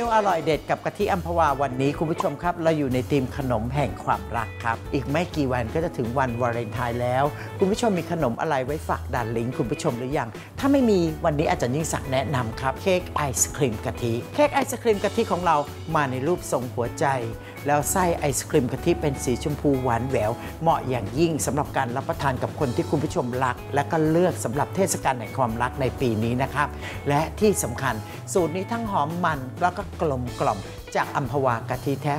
นูอร่อยเด็ดกับกะทิอัมพวาวันนี้คุณผู้ชมครับเราอยู่ในธีมขนมแห่งความรักครับอีกไม่กี่วันก็จะถึงวันวาเลนไทน์แล้วคุณผู้ชมมีขนมอะไรไว้ฝากดาร์ลิงคุณผู้ชมหรือยังถ้าไม่มีวันนี้อาจารย์ยิ่งศักดิ์แนะนำครับเค้กไอศครีมกะทิเค้กไอศครีมกะทิของเรามาในรูปทรงหัวใจแล้วไส้ไอศครีมกะทิเป็นสีชมพูหวานแหววเหมาะอย่างยิ่งสำหรับการรับประทานกับคนที่คุณผู้ชมรักและก็เลือกสำหรับเทศกาลแห่งความรักในปีนี้นะครับและที่สำคัญสูตรนี้ทั้งหอมมันแล้วก็กลมกล่อมจากอัมพวากะทิแท้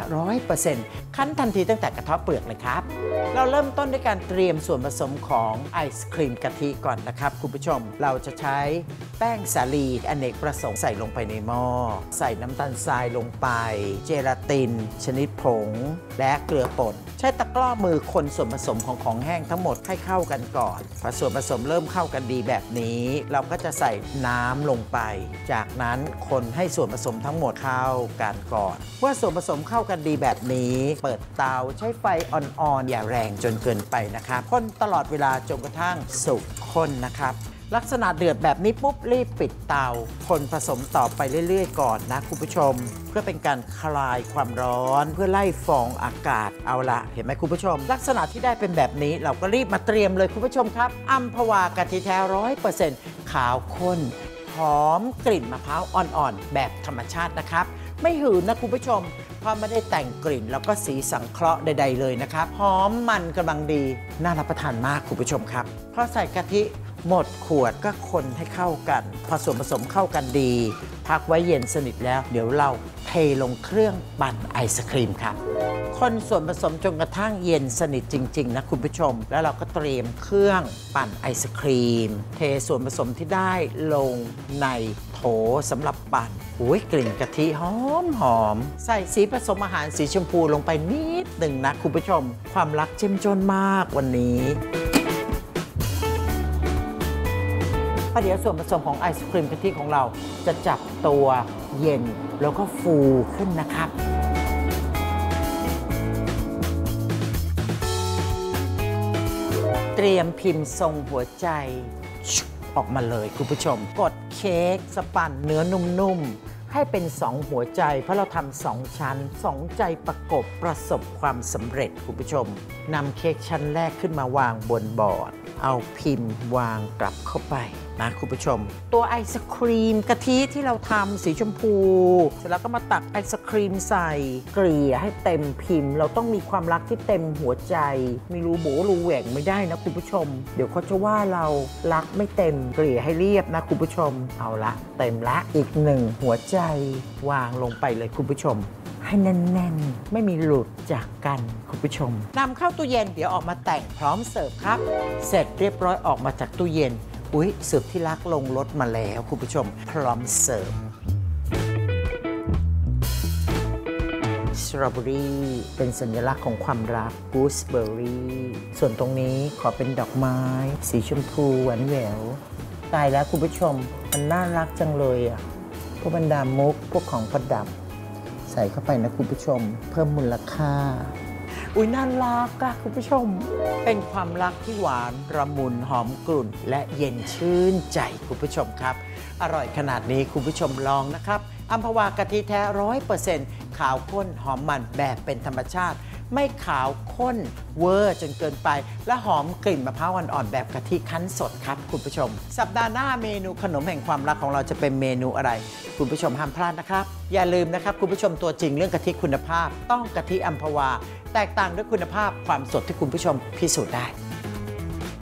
100% คั้นทันทีตั้งแต่กระเทาะเปลือกเลยครับเราเริ่มต้นด้วยการเตรียมส่วนผสมของไอศครีมกะทิก่อนนะครับคุณผู้ชมเราจะใช้แป้งสาลีอเนกประสงค์ใส่ลงไปในหม้อใส่น้ำตาลทรายลงไปเจลาตินชนิดผงและเกลือป่นใช้ตะกร้อมือคนส่วนผสมของแห้งทั้งหมดให้เข้ากันก่อนพอส่วนผสมเริ่มเข้ากันดีแบบนี้เราก็จะใส่น้ำลงไปจากนั้นคนให้ส่วนผสมทั้งหมดเข้ากันก่อนเมื่อส่วนผสมเข้ากันดีแบบนี้เปิดเตาใช้ไฟอ่อนๆอย่าแรงจนเกินไปนะครับคนตลอดเวลาจนกระทั่งสุกข้นนะครับลักษณะเดือดแบบนี้ปุ๊บรีบปิดเตาคนผสมต่อไปเรื่อยๆก่อนนะคุณผู้ชมเพื่อเป็นการคลายความร้อนเพื่อไล่ฟองอากาศเอาละเห็นไหมคุณผู้ชมลักษณะที่ได้เป็นแบบนี้เราก็รีบมาเตรียมเลยคุณผู้ชมครับอัมพวากะทิแท้ 100% ขาวข้นหอมกลิ่นมะพร้าวอ่อนๆแบบธรรมชาตินะครับไม่หืนนะคุณผู้ชมเพราะไม่ได้แต่งกลิ่นแล้วก็สีสังเคราะห์ใดๆเลยนะครับหอมมันกำลังดีน่ารับประทานมากคุณผู้ชมครับพอใส่กะทิหมดขวดก็คนให้เข้ากันพอส่วนผสมเข้ากันดีพักไว้เย็นสนิทแล้วเดี๋ยวเราเทลงเครื่องปั่นไอศครีมครับคนส่วนผสมจนกระทั่งเย็นสนิทจริงๆนะคุณผู้ชมแล้วเราก็เตรียมเครื่องปั่นไอศครีมเทส่วนผสมที่ได้ลงในโถสำหรับปั่นกลิ่นกะทิหอมใส่สีผสมอาหารสีชมพูลงไปนิดหนึ่งนะคุณผู้ชมความรักเจ้มจนมากวันนี้เดี๋ยวส่วนผสมของไอศครีมกะทิของเราจะจับตัวเย็นแล้วก็ฟูขึ้นนะครับเตรียมพิมพ์ทรงหัวใจออกมาเลยคุณผู้ชมกดเค้กสปันเนื้อนุ่มๆให้เป็น2หัวใจเพราะเราทำ2ชั้น2ใจประกบประสบความสำเร็จคุณผู้ชมนำเค้กชั้นแรกขึ้นมาวางบนบอร์ดเอาพิมพ์วางกลับเข้าไปนะคุณผู้ชมตัวไอศครีมกะทิที่เราทำสีชมพูเสร็จแล้วก็มาตักไอศครีมใส่เกลี่ยให้เต็มพิมพ์เราต้องมีความรักที่เต็มหัวใจมีรูโบรูแหว่งไม่ได้นะคุณผู้ชมเดี๋ยวเขาจะว่าเรารักไม่เต็มเกลี่ยให้เรียบนะคุณผู้ชมเอาละเต็มละอีก1หัวใจวางลงไปเลยคุณผู้ชมให้แน่นๆไม่มีหลุดจากกันคุณผู้ชมนำเข้าตู้เย็นเดี๋ยวออกมาแต่งพร้อมเสิร์ฟครับเสร็จเรียบร้อยออกมาจากตู้เย็นเสิร์ฟที่รักลงรถมาแล้วคุณผู้ชมพร้อมเสิร์ฟสตรอเบอรี่เป็นสัญลักษณ์ของความรักกูสเบอร์รี่ส่วนตรงนี้ขอเป็นดอกไม้สีชมพูหวานแหววตายแล้วคุณผู้ชมมันน่ารักจังเลยอ่ะพวกบรรดามุกพวกของประดับใส่เข้าไปนะคุณผู้ชมเพิ่มมูลค่าน่ารักอะคุณผู้ชมเป็นความรักที่หวานระมุนหอมกลุ่นและเย็นชื่นใจคุณผู้ชมครับอร่อยขนาดนี้คุณผู้ชมลองนะครับอัมพวากะทิแท้ 100% ขาวข้นหอมมันแบบเป็นธรรมชาติไม่ขาวข้นเวอร์จนเกินไปและหอมกลิ่นมะพร้าวอ่อนๆแบบกะทิคั้นสดครับคุณผู้ชมสัปดาห์หน้าเมนูขนมแห่งความรักของเราจะเป็นเมนูอะไรคุณผู้ชมห้ามพลาดนะครับอย่าลืมนะครับคุณผู้ชมตัวจริงเรื่องกะทิคุณภาพต้องกะทิอัมพวาแตกต่างด้วยคุณภาพความสดที่คุณผู้ชมพิสูจน์ได้